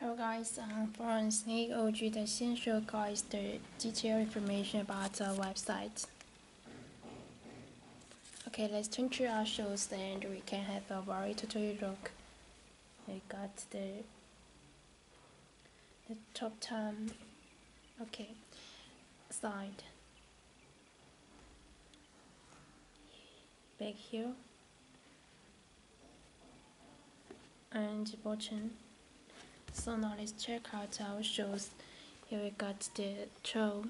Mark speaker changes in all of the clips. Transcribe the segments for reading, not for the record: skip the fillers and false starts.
Speaker 1: Hello guys, from sneakerog.cn show guys the detailed information about the website. Okay, let's turn to our shows and we can have a very tutorial look. We got the top time. Okay, side, back here, and bottom. So now let's check out our shows. Here we got the toe.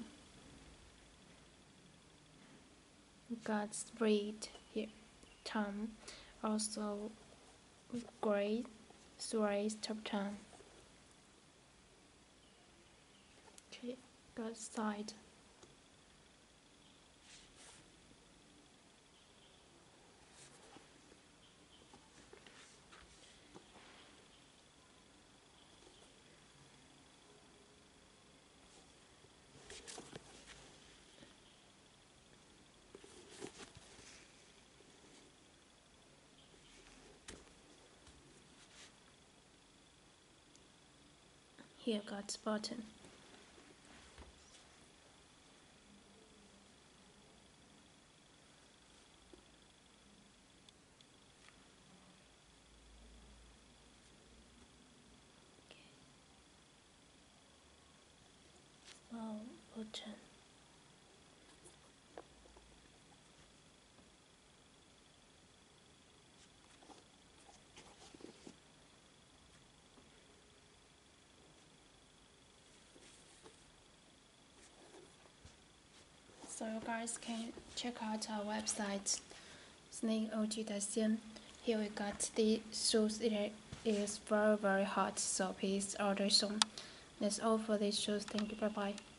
Speaker 1: We got straight here, thumb, also gray, straight top thumb. Okay, got side. Here got button. Wow, button. So you guys can check out our website sneakerog.cn. Here we got the shoes. It is very hot, so please order soon. That's all for this shows. Thank you. Bye bye.